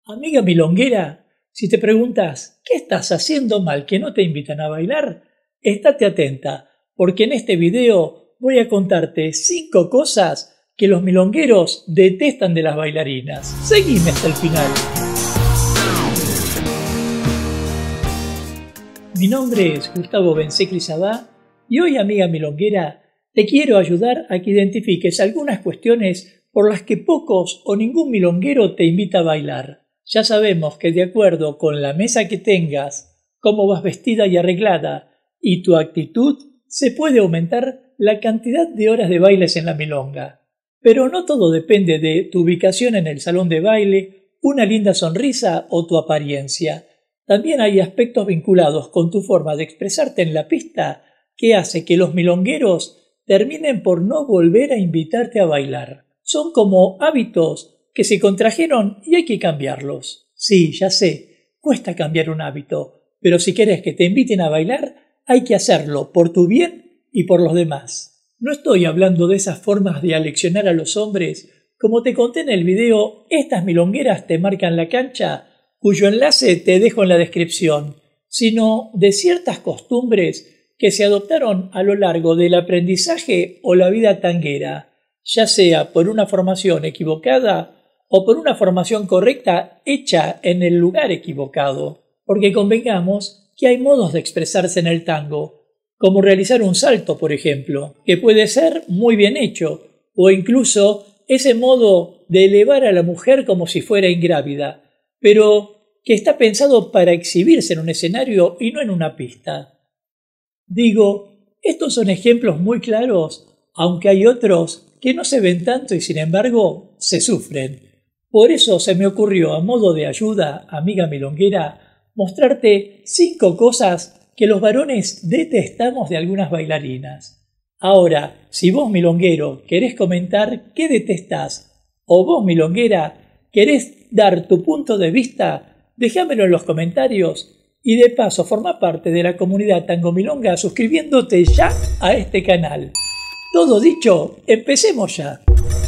Amiga milonguera, si te preguntas ¿qué estás haciendo mal que no te invitan a bailar? Estate atenta, porque en este video voy a contarte 5 cosas que los milongueros detestan de las bailarinas. Seguime hasta el final. Mi nombre es Gustavo Bensecli Sabá y hoy, amiga milonguera, te quiero ayudar a que identifiques algunas cuestiones por las que pocos o ningún milonguero te invita a bailar. Ya sabemos que de acuerdo con la mesa que tengas, cómo vas vestida y arreglada y tu actitud, se puede aumentar la cantidad de horas de bailes en la milonga. Pero no todo depende de tu ubicación en el salón de baile, una linda sonrisa o tu apariencia. También hay aspectos vinculados con tu forma de expresarte en la pista que hace que los milongueros terminen por no volver a invitarte a bailar. Son como hábitos que se contrajeron y hay que cambiarlos. Sí, ya sé, cuesta cambiar un hábito, pero si quieres que te inviten a bailar, hay que hacerlo por tu bien y por los demás. No estoy hablando de esas formas de aleccionar a los hombres, como te conté en el video, estas milongueras te marcan la cancha, cuyo enlace te dejo en la descripción, sino de ciertas costumbres que se adoptaron a lo largo del aprendizaje o la vida tanguera, ya sea por una formación equivocada o por una formación correcta hecha en el lugar equivocado. Porque convengamos que hay modos de expresarse en el tango, como realizar un salto, por ejemplo, que puede ser muy bien hecho, o incluso ese modo de elevar a la mujer como si fuera ingrávida, pero que está pensado para exhibirse en un escenario y no en una pista. Digo, estos son ejemplos muy claros, aunque hay otros que no se ven tanto y sin embargo se sufren. Por eso se me ocurrió, a modo de ayuda, amiga milonguera, mostrarte 5 cosas que los varones detestamos de algunas bailarinas. Ahora, si vos milonguero querés comentar qué detestás, o vos milonguera querés dar tu punto de vista, déjamelo en los comentarios y de paso forma parte de la comunidad Tango Milonga suscribiéndote ya a este canal. Todo dicho, empecemos ya.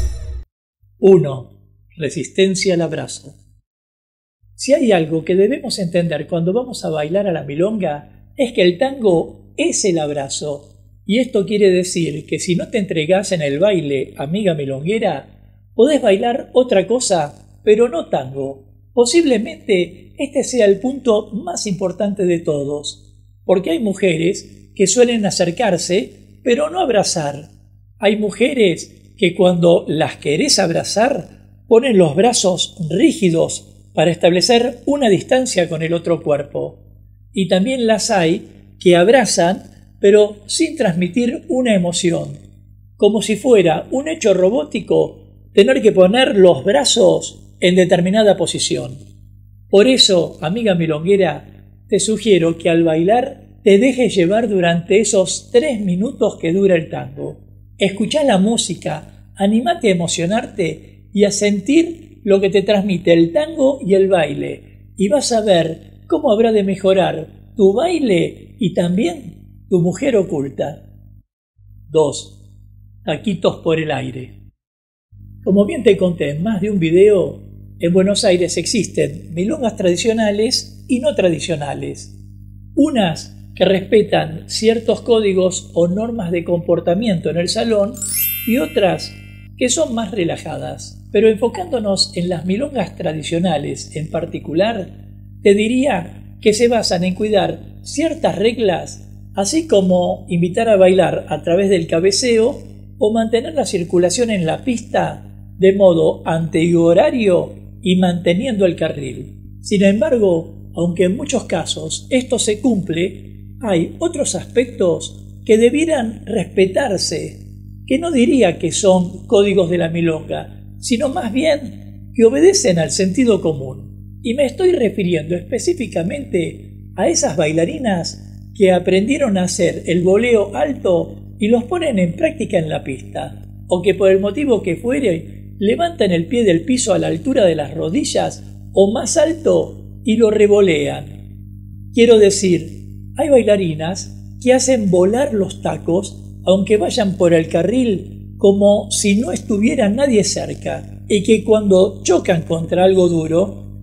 1. Resistencia al abrazo. Si hay algo que debemos entender cuando vamos a bailar a la milonga, es que el tango es el abrazo. Y esto quiere decir que si no te entregás en el baile, amiga milonguera, podés bailar otra cosa, pero no tango. Posiblemente este sea el punto más importante de todos, porque hay mujeres que suelen acercarse, pero no abrazar. Hay mujeres que cuando las querés abrazar, ponen los brazos rígidos para establecer una distancia con el otro cuerpo. Y también las hay que abrazan, pero sin transmitir una emoción. Como si fuera un hecho robótico tener que poner los brazos en determinada posición. Por eso, amiga milonguera, te sugiero que al bailar te dejes llevar durante esos 3 minutos que dura el tango. Escuchá la música, animate a emocionarte y a sentir lo que te transmite el tango y el baile, y vas a ver cómo habrá de mejorar tu baile y también tu mujer oculta. 2. Taquitos por el aire. Como bien te conté en más de un video, en Buenos Aires existen milongas tradicionales y no tradicionales. Unas que respetan ciertos códigos o normas de comportamiento en el salón y otras que son más relajadas. Pero enfocándonos en las milongas tradicionales en particular, te diría que se basan en cuidar ciertas reglas, así como invitar a bailar a través del cabeceo o mantener la circulación en la pista de modo antihorario y manteniendo el carril. Sin embargo, aunque en muchos casos esto se cumple, hay otros aspectos que debieran respetarse, que no diría que son códigos de la milonga, sino más bien que obedecen al sentido común. Y me estoy refiriendo específicamente a esas bailarinas que aprendieron a hacer el voleo alto y los ponen en práctica en la pista, o que por el motivo que fuere levantan el pie del piso a la altura de las rodillas o más alto y lo revolean. Quiero decir, hay bailarinas que hacen volar los tacos aunque vayan por el carril como si no estuviera nadie cerca, y que cuando chocan contra algo duro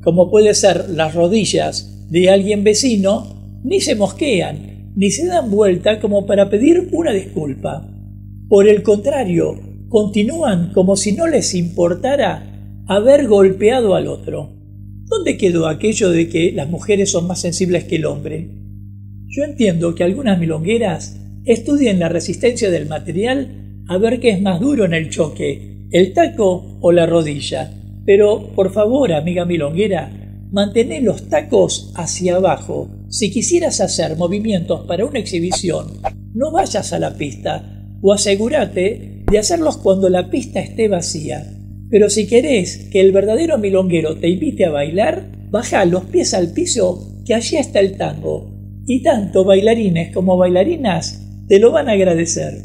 como puede ser las rodillas de alguien vecino, ni se mosquean, ni se dan vuelta como para pedir una disculpa. Por el contrario, continúan como si no les importara haber golpeado al otro. ¿Dónde quedó aquello de que las mujeres son más sensibles que el hombre? Yo entiendo que algunas milongueras estudien la resistencia del material a ver qué es más duro en el choque, el taco o la rodilla. Pero, por favor, amiga milonguera, mantén los tacos hacia abajo. Si quisieras hacer movimientos para una exhibición, no vayas a la pista o asegúrate de hacerlos cuando la pista esté vacía. Pero si querés que el verdadero milonguero te invite a bailar, baja los pies al piso, que allí está el tango. Y tanto bailarines como bailarinas te lo van a agradecer.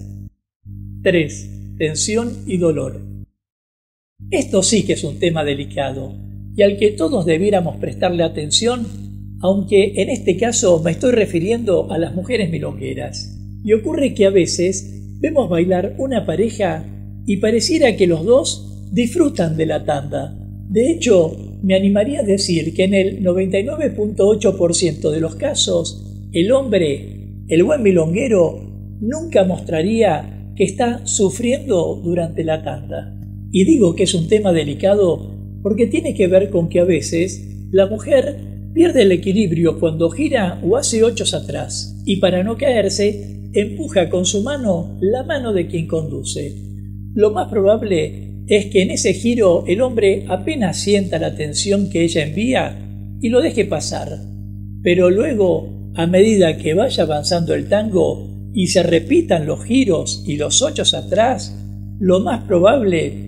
3. Tensión y dolor. Esto sí que es un tema delicado y al que todos debiéramos prestarle atención, aunque en este caso me estoy refiriendo a las mujeres milongueras. Y ocurre que a veces vemos bailar una pareja y pareciera que los dos disfrutan de la tanda. De hecho, me animaría a decir que en el 99.8% de los casos, el hombre, el buen milonguero, nunca mostraría que está sufriendo durante la tanda. Y digo que es un tema delicado porque tiene que ver con que a veces la mujer pierde el equilibrio cuando gira o hace ochos atrás y para no caerse empuja con su mano la mano de quien conduce. Lo más probable es que en ese giro el hombre apenas sienta la tensión que ella envía y lo deje pasar. Pero luego, a medida que vaya avanzando el tango y se repitan los giros y los ochos atrás, lo más probable,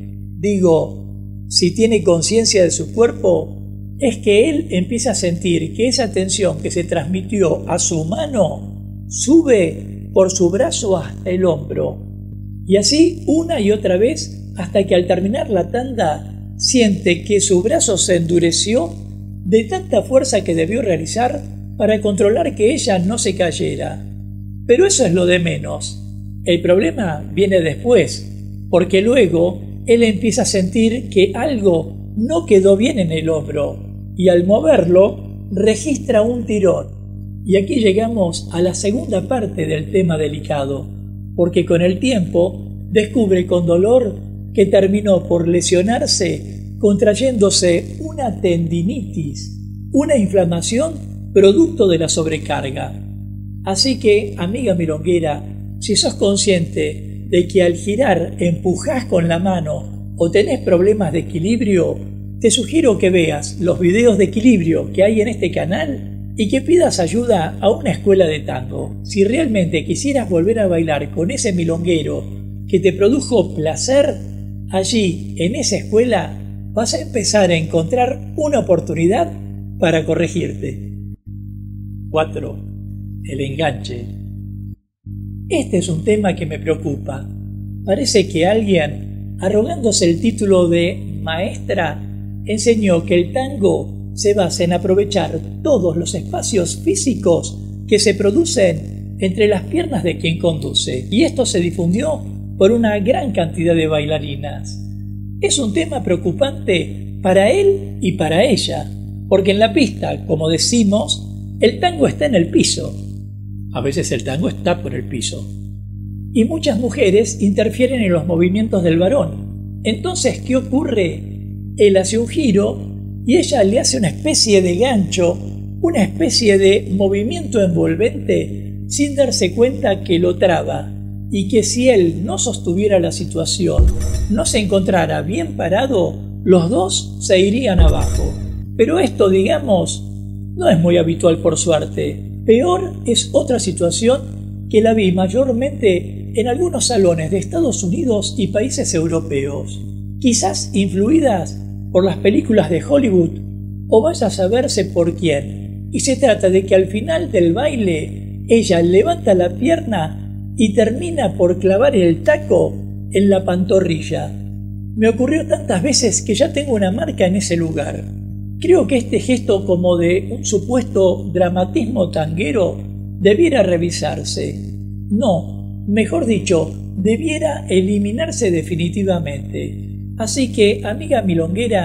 si tiene conciencia de su cuerpo, es que él empieza a sentir que esa tensión que se transmitió a su mano sube por su brazo hasta el hombro. Y así una y otra vez hasta que al terminar la tanda siente que su brazo se endureció de tanta fuerza que debió realizar para controlar que ella no se cayera. Pero eso es lo de menos. El problema viene después, porque luego él empieza a sentir que algo no quedó bien en el hombro y al moverlo registra un tirón. Y aquí llegamos a la segunda parte del tema delicado, porque con el tiempo descubre con dolor que terminó por lesionarse contrayéndose una tendinitis, una inflamación producto de la sobrecarga. Así que, amiga milonguera, si sos consciente de que al girar empujás con la mano o tenés problemas de equilibrio, te sugiero que veas los videos de equilibrio que hay en este canal y que pidas ayuda a una escuela de tango. Si realmente quisieras volver a bailar con ese milonguero que te produjo placer, allí, en esa escuela, vas a empezar a encontrar una oportunidad para corregirte. 4. El enganche. Este es un tema que me preocupa. Parece que alguien, arrogándose el título de maestra, enseñó que el tango se basa en aprovechar todos los espacios físicos que se producen entre las piernas de quien conduce, y esto se difundió por una gran cantidad de bailarinas. Es un tema preocupante para él y para ella, porque en la pista, como decimos, el tango está en el piso. A veces el tango está por el piso. Y muchas mujeres interfieren en los movimientos del varón. Entonces, ¿qué ocurre? Él hace un giro y ella le hace una especie de gancho, una especie de movimiento envolvente sin darse cuenta que lo traba y que si él no sostuviera la situación, no se encontrara bien parado, los dos se irían abajo. Pero esto, digamos, no es muy habitual por suerte. Peor es otra situación que la vi mayormente en algunos salones de Estados Unidos y países europeos, quizás influidas por las películas de Hollywood o vaya a saberse por quién. Y se trata de que al final del baile ella levanta la pierna y termina por clavar el taco en la pantorrilla. Me ocurrió tantas veces que ya tengo una marca en ese lugar. Creo que este gesto como de un supuesto dramatismo tanguero debiera revisarse. No, mejor dicho, debiera eliminarse definitivamente. Así que, amiga milonguera,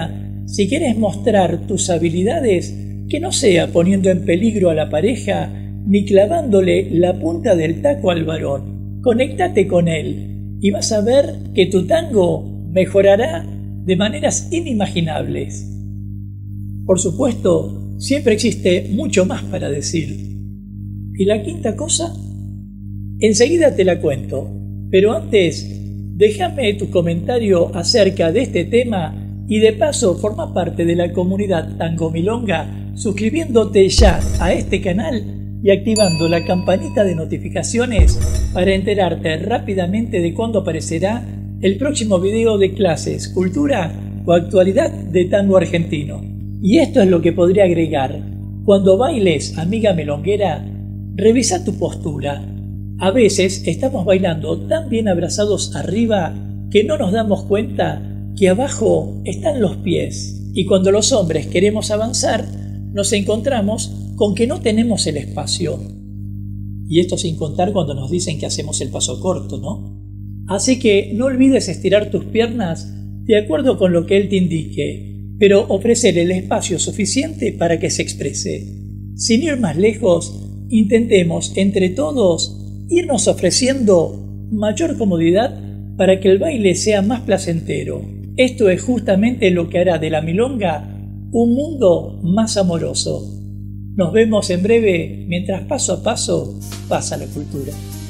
si querés mostrar tus habilidades, que no sea poniendo en peligro a la pareja ni clavándole la punta del taco al varón. Conéctate con él y vas a ver que tu tango mejorará de maneras inimaginables. Por supuesto, siempre existe mucho más para decir. ¿Y la quinta cosa? Enseguida te la cuento, pero antes, déjame tu comentario acerca de este tema y de paso forma parte de la comunidad Tango Milonga suscribiéndote ya a este canal y activando la campanita de notificaciones para enterarte rápidamente de cuándo aparecerá el próximo video de clases, cultura o actualidad de tango argentino. Y esto es lo que podría agregar. Cuando bailes, amiga milonguera, revisa tu postura. A veces estamos bailando tan bien abrazados arriba que no nos damos cuenta que abajo están los pies. Y cuando los hombres queremos avanzar, nos encontramos con que no tenemos el espacio. Y esto sin contar cuando nos dicen que hacemos el paso corto, ¿no? Así que no olvides estirar tus piernas de acuerdo con lo que él te indique, pero ofrecer el espacio suficiente para que se exprese. Sin ir más lejos, intentemos entre todos irnos ofreciendo mayor comodidad para que el baile sea más placentero. Esto es justamente lo que hará de la milonga un mundo más amoroso. Nos vemos en breve mientras paso a paso pasa la cultura.